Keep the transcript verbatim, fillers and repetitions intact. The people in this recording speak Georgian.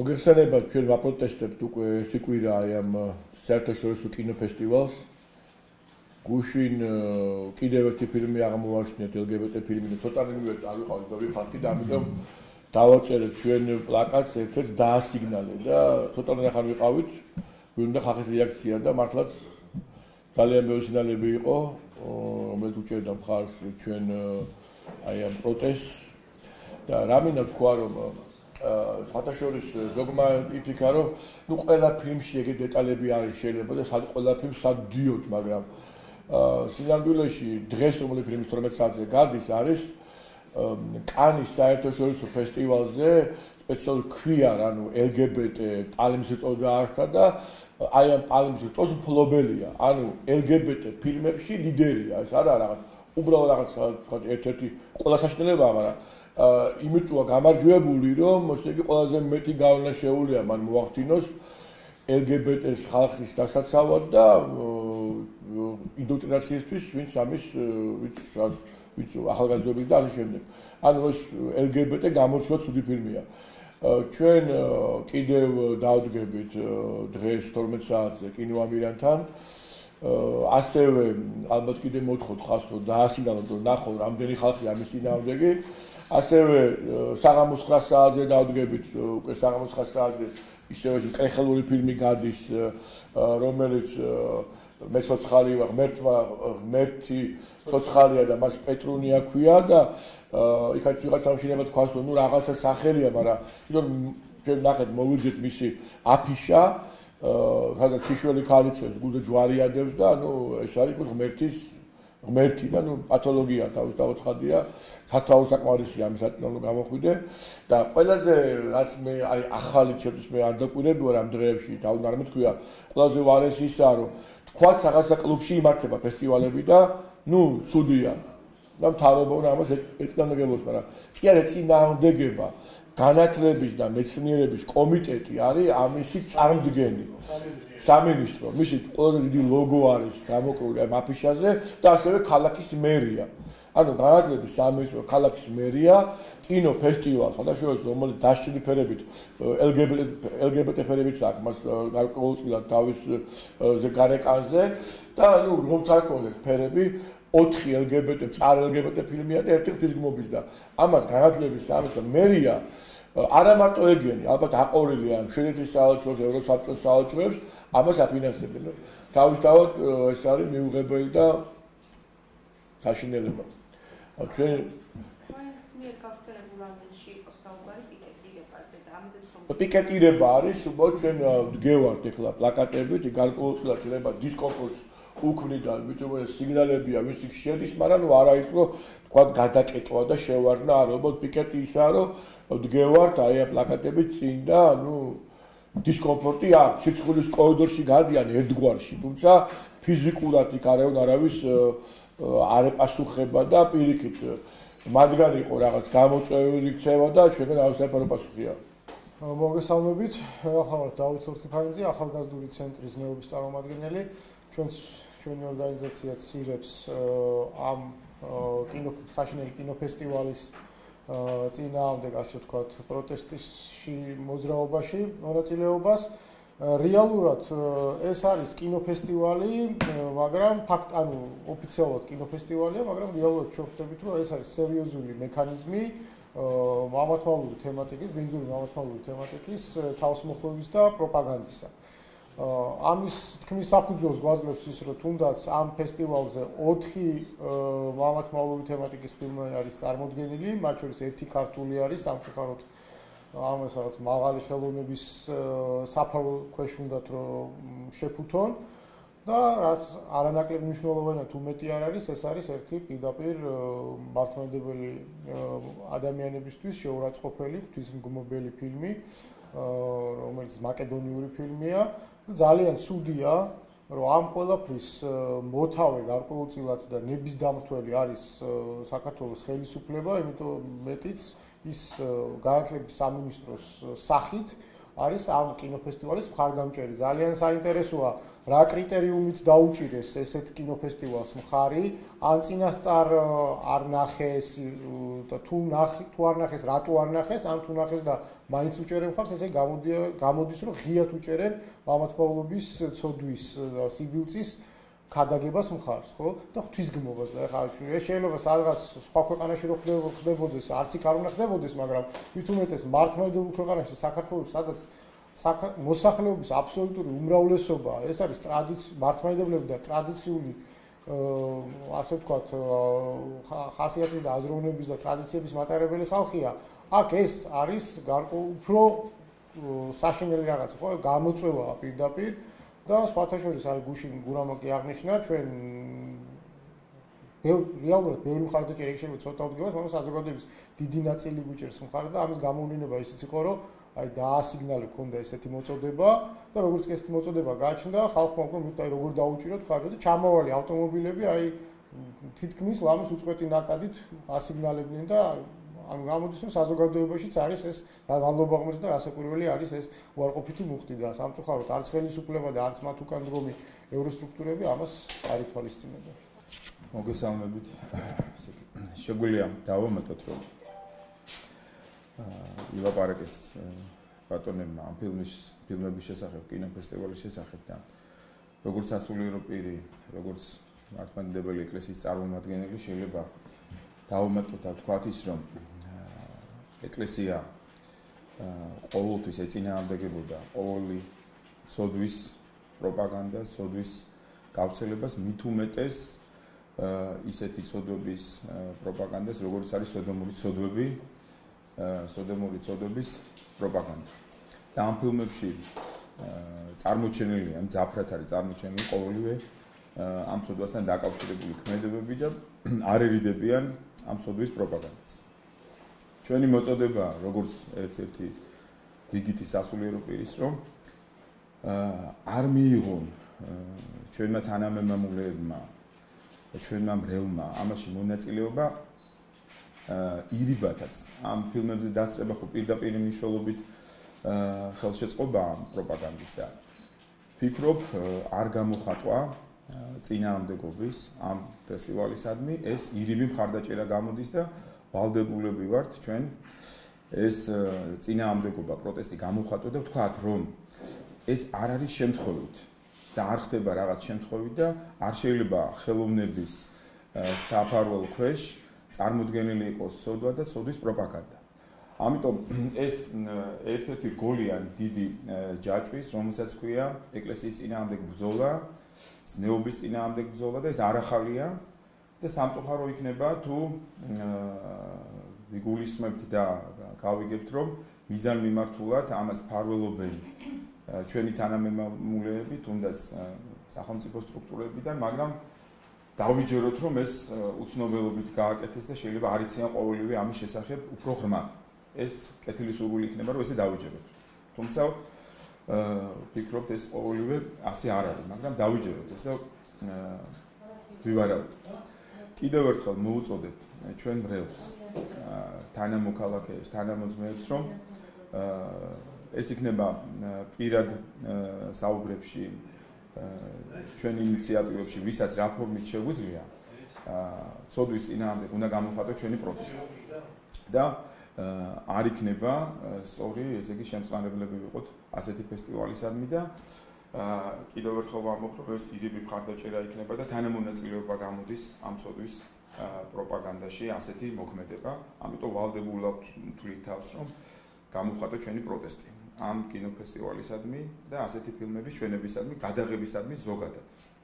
მოგეხსენებათ, ჩვენ ვაპროტესტებთ უკვე ერთი კვირა აი ამ საერთაშორისო კინოფესტივალს. გუშინ კიდევ ერთი ფილმი აღმოვაჩინეთ, ელ გი ბი ტი ფილმი, ცოტა მივეთ არ ვიყავით ბევრი ხალხი და ამიტომ დავაწერეთ ჩვენ პლაკატს, ერთ-ერთს დაასიგნალე და ცოტა ნახან ვიყავით, ვინდა ხალხის რეაქცია და მართლაც ძალიან ბევრი სიგნალები იყო, რომელიც უჭერდა მხარს ჩვენ აი ამ პროტესტს და რა მინდა თქვა რომ საერთაშორის ზოგმა იფიქრა რომ ნუ ყველა ფილმში ეგრე დეტალები არის შეიძლება და სად ყველა ფილმს სად დიოთ, მაგრამ სინამდვილეში დღეს რომელი ფილმი თორმეტ საათზე გადის არის კანის საერთაშორისო ფესტივალზე სპეციალურად ქვია ანუ ელ გი ბი ტი პალმის დაარსდა და აი ამ პალმის ტოს მფლობელია, ანუ ელ გი ბი ტი ფილმებში ლიდერია, ეს არა რაღაც უბრალოდ რაღაც თქვა ერთ-ერთი ყველა საშინელებაა, მაგრამ იმიტოა გამარჯვებული, რომ ესე იგი ყველაზე მეტი გავლენა შეუძლია მან მოახდინოს ელ გი ბი ტის ხალხის დასაცავად და ინდოქტრინაციისთვის, ვინც ამის ვინც ვინც ახალგაზრდობის და ასე შემდეგ. ანუ ეს ელ გი ბი ტი გამორჩეულად ცუდი ფილმია. ჩვენ კიდევ დავდგებით დღეს თორმეტ საათზე კინოამირანთან. ასევე ალბათ კიდევ მოთხოვთ ხალხს რომ დაასინდალოთ რომ ნახოთ რამდენი ხალხი ამის წინააღმდეგი. ასევე საღამოს ცხრა საათზე დავდგებით, უკვე საღამოს ცხრა საათზე ისევ კრეხელური ფილმი გადის, რომელიც მე ცოცხალი ვარ, ღმერთმა ღმერთი ცოცხალია და მას პეტრუნია ქვია და იქაც ვიღაცა შეიძლება თქვას რომ ნუ რაღაცა სახელია, მაგრამ თვითონ ჩვენ ნახეთ მოვიძეთ მისი აფიშა, სადაც შიშველი ქალი წევს, გულზე ჯვარი ადევს და ანუ ეს არის ღმერთის ღმერთი და ნუ პათოლოგია თავის დაუცხადია, სათაურ საკმარისია ამის ატნოლო გამოხვიდე და ყველაზე რაც მე აი ახალი ჩემთვის მე არ დაკვირები ვარ ამ დღეებში და უნდა არ მეთქვია, ყველაზე უარესი ისაა რომ თქვათ რაღაცა კლუბში იმართება ფესტივალები და ნუ ცუდია და მთავრობა უნდა ამას ეწინააღმდეგებოს, მაგრამ კი არა წინააღმდეგება განათლების და მეცნიერების კომიტეტი არის ამისი წარმდგენი. სამინისტრო, მისი ყველაზე დიდი ლოგო არის გამოყოლი ამ აფიშაზე და ასევე ქალაქის მერია. ანუ განათლების სამინისტრო, ქალაქის მერია, კინოფესტივალს, საერთაშორისო რომელიც დაშლილი ფერებით ელ გი ბი ტი ფერებით აქვს, მას გარკვეულწილად თავის გარეკანზე და ანუ რომ თარგმნოს ფერები ოთხი ელ გი ბი ტი წარ ელ გი ბი ტი ფილმია და ერთი ღვთისმობის და ამას განათლების სამინისტრო მერია არა მარტო ეგენი, ალბათ აყოლილია შვედეთის საელჩოს, ევროსაბჭოს საელჩოებს, ამას აფინანსებენ. თავისთავად ეს არის მიუღებელი და საშინელება. ჩვენ მიერ გავრცელებულ ანგლისში იყო საუბარი პიკეტირებაზე და ამაზე რომ პიკეტირება არის, უბრალოდ ჩვენ დგევართ ეხლა პლაკატებით, გარკვეულწილად შეიძლება დისკომფორტს უქმნიდა, მითუმეტე სიგნალებია, ვინც იქ შედის, მაგრამ ნუ არა ის რომ თქვა გადაკეტვა და შევარდნა, არა, უბრალოდ პიკეტი ისაა, რომ დგევართ აი ამ პლაკატებით წინ და ნუ დისკომფორტი აქვს, სიცხვილის კორიდორში გადიან ერთგვარში, თუმცა ფიზიკურად იქ არავინ არავის არ ეპასუხება და პირიქით მათგან იყო რაღაც გამოწვეული ქცევა და ჩვენგან აუცილებლად პასუხია. მოგესალმებით, ახლა ვარ დავით ლორთქიფანიძე, ახალგაზრდული ცენტრის ნეობის წარმომადგენელი. ჩვენს ჩვენი ორგანიზაციაც იღებს ამ კინო საშინელი კინოფესტივალის წინააღმდეგ, ასე ვთქვათ, პროტესტში მოძრაობაში მონაწილეობას. რეალურად ეს არის კინოფესტივალი, მაგრამ ფაქტ ანუ ოფიციალურად კინოფესტივალია, მაგრამ რეალურად ჩვენ ხვდებით, რომ ეს არის სერიოზული მექანიზმი მამათმალული თემატიკის, ბინძური მამათმალული თემატიკის თავსმოხვევის და პროპაგანდისა. ამის თქმის საფუძველს გვაძლევს ის, რომ თუნდაც ამ ფესტივალზე ოთხი მამათმალული თემატიკის ფილმი არის წარმოდგენილი, მათ შორის ერთი ქართული არის, სამწუხაროდ ამას რაღაც მაღალი ხელოვნების საფარო ქვეშ უნდათ რომ შეფუთონ და რაც არანაკლებ მნიშვნელოვანია თუ მეტი არ არის, ეს არის ერთი პირდაპირ მართლმადიდებელი ადამიანებისთვის შეურაცხყოფელი ღვთისმგმობელი ფილმი, რომელიც მაკედონიური ფილმია და ძალიან ცუდია, რომ ამ ყველაფრის მოთავე გარკვეულწილად და ნების დამრთველი არის საქართველოს ხელისუფლება, იმიტომ მეტიც ის განათლების სამინისტროს სახით არის ამ კინოფესტივალის მხარდამჭერი. ძალიან საინტერესოა რა კრიტერიუმით დაუჭირეს ესეთ კინოფესტივალს მხარი, ან წინასწარ არ ნახეს და თუ ნახე თუ არ ნახეს, რატო არ ნახეს, ან თუ ნახეს და მაინც უჭერენ მხარს, ესე გამოდის რომ ღიად უჭერენ მამათმავლობის ცოდვის სიბილწის ქადაგებას მხარს, ხო? და ღვთისგმობას და ეხლა ეს შეიძლება სადღაც სხვა ქვეყანაში რო ხდებოდეს, არც იქ არ უნდა ხდებოდეს, მაგრამ მით უმეტეს მართლმადიდებლურ ქვეყანაში, საქართველოში, სადაც მოსახლეობის აბსოლუტური უმრავლესობა, ეს არის ტრადიციული მართლმადიდებლები და ტრადიციული ასე ვთქვათ, ხასიათის და აზროვნების და ტრადიციების მატარებელი ხალხია. აქ ეს არის უფრო საშინელი რაღაცა, ხო? გამოწვევაა პირდაპირ და სხვათა შორის არის გუშინ გურამო კი აღნიშნა, ჩვენ რეალურად ბევრი მხარდაჭერა იქ შეიძლება ცოტა უდგებას, მაგრამ საზოგადოების დიდი ნაწილი გვიჭერს მხარს და ამის გამოვლინება ისიც იყო, რომ აი დაასიგნალე ქონდა ესეთი მოწოდება და როგორც კი ესეთი მოწოდება გააჩნდა, ხალხმა უკვე მიხვდა როგორ დაუჭიროთ ხარჯი და ჩამავალი ავტომობილები აი თითქმის ლამის უწყვეტი ნაკადით ასიგნალებდნენ და ანუ გამოდის რომ საზოგადოებაშიც არის ეს მადლობა ღმერთს და რასაკვირველი არის ეს უარყოფითი მუხტი და სამწუხაროდ არც ხელისუფლება და არც მათ უკან დგომი ევროსტრუქტურები ამას არ ითვალისწინებენ. მოგესალმებით. შეგვიძლია დავამატოთ რომ ილაპარაკეს ბატონებმა ამ ფილმის ფილმების შესახებ, კინოფესტივალის შესახებ და როგორც სასულიერო პირი, როგორც მართლმადიდებელი ეკლესიის წარმომადგენელი შეიძლება დავამატოთ და ვთქვათ ის რომ ეკლესია ყოველთვის ეწინააღმდეგებოდა ყოველი ცოდვის პროპაგანდას, ცოდვის გავრცელებას, მით უმეტეს ისეთი ცოდვების პროპაგანდას, როგორც არის სოდომური ცოდვები, სოდომური ცოდვების პროპაგანდა. და ამ ფილმებში წარმოჩენილია, მძაფრად არის წარმოჩენილი ყოველივე ამ ცოდვასთან დაკავშირებული ქმედებები და არ ერიდებიან ამ ცოდვის პროპაგანდას. ჩვენი მოწოდება, როგორც ერთ-ერთი რიგითი სასულიერო პირის, რომ არ მიიღონ ჩვენმა თანამემამულეებმა და ჩვენმა მრევლმა ამაში მონაწილეობა ირიბათას ამ ფილმებზე დასწრება ხო პირდაპირ მნიშვნელობით ხელშეწყობა პროპაგანდის და ფიქრობ არ გამოხატვა წინააღმდეგობის ამ ფესტივალისადმი ეს ირიბი მხარდაჭერა გამოდის და ვალდებულები ვართ ჩვენ ეს წინააღმდეგობა პროტესტი გამოხატვა და ვთქვათ რომ ეს არ არის შემთხვევით და არ ხდება რაღაც შემთხვევით და არ შეიძლება ხელოვნების საფარველ ქვეშ წარმოდგენილი იყოს ცოდვა და ცოდვის პროპაგანდა. ამიტომ ეს ერთ-ერთი გოლიან დიდი ჯაჭვის, რომელსაც ქვია ეკლესიის წინააღმდეგ ბრძოლა, ზნეობის წინააღმდეგ ბრძოლა და ეს არ ახალია და სამწუხარო იქნება თუ ვიგულისხმებთ და გავიგებთ რომ მიზანმიმართულად ამას ფარველობენ ჩვენი თანამემამულეები, თუნდაც სახელმწიფო სტრუქტურებიდან, მაგრამ დავიჯეროთ რომ ეს უცნობელობით გააკეთეს და შეიძლება არ იციან ყოველივე ამის შესახებ უფრო ღრმად. ეს კეთილი სურვილი იქნება რომ ესე დავიჯეროთ. თუმცა ვფიქრობთ ეს ყოველივე ასე არ არის, მაგრამ დავიჯეროთ ეს და ვივარაუდოთ. კიდევ ერთხელ მოუწოდებთ ჩვენ მრევლს, თანამოქალაქეებს, თანამოძმეებს რომ ეს იქნება პირად საუბრებში ჩვენ ინიციატივებში, ვისაც რა ფორმით შეგვიძლია, ცოდვის წინააღმდეგ უნდა გამოხატოთ ჩვენი პროტესტი. და არ იქნება სწორი, ესე იგი შემწყნარებლები ვიყოთ ასეთი ფესტივალისადმი და კიდევ ერთხელ ვამბობ, რომ ეს ირიბი მხარდაჭერა იქნება და თანამონაწილეობა გამოდის ამ ცოდვის პროპაგანდაში ასეთი მოქმედება. ამიტომ ვალდებულობთ თვლით თავს, რომ გამოხატოთ ჩვენი პროტესტი ამ კინოფესტივალისადმი და ასეთი ფილმების ჩვენებისადმი გადაღებისადმი ზოგადად.